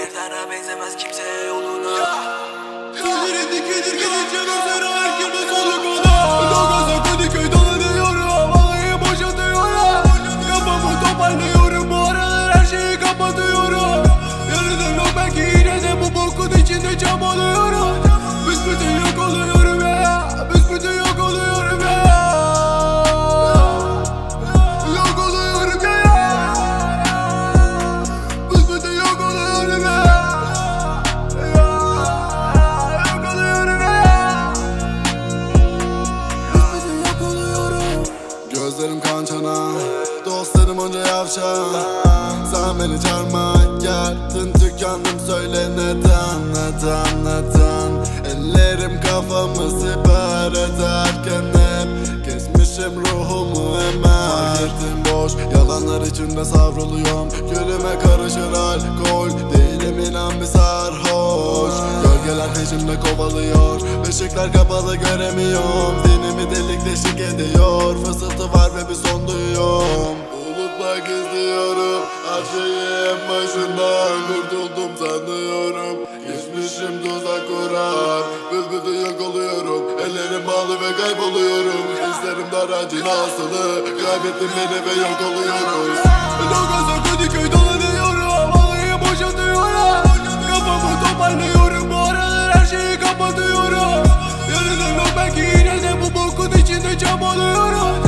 Şeytana benzemez kimse yoluna. Elleri dikilir gidince gözleri herkese soluk ona. Logoza Kadıköy dolanıyorum, havayı boşaltıyorum. Kafamı toparlıyorum, bu aralar her şeyi kapatıyorum. Yarıda yok belki yine de bu bokun içinde çabalıyorum. Büsbütün yok oluyorum ya, büsbütün yok oluyorum ya. Yok oluyorum ya, büsbütün yok oluyorum ya. Gözlerim kan çana, dostlarım onca yavşan. Sen beni çarmıha yaktın, tükendim söyle neden, neden, neden. Ellerim kafamı siper ederken hep kesmişim ruhumu hemen. Fark ettim boş, yalanlar içinde savruluyorum. Gülüme karışır alkol, değilim inan bir sarhoş. Gölgeler peşimde kovalıyor, ışıklar kapalı göremiyorum. Zihnimi delik deşik ediyor, fısıltı var ve bir son duyuyorum. Unutmak istiyorum, her şeyi en başından kurtuldum sanıyorum. Geçmişim tuzak kurar, bülbülü yok oluyorum. Ellerim bağlı ve kayboluyorum. İzlerim daracın asılı, kaybettim beni ve yok oluyoruz. Logoza Kadıköy dolanıyorum, havayı boşaltıyorum. Kafamı toparlıyorum, bu aralar her şeyi kapatıyorum. Yarıda yok belki yine de bu bokun içinde çabalıyorum.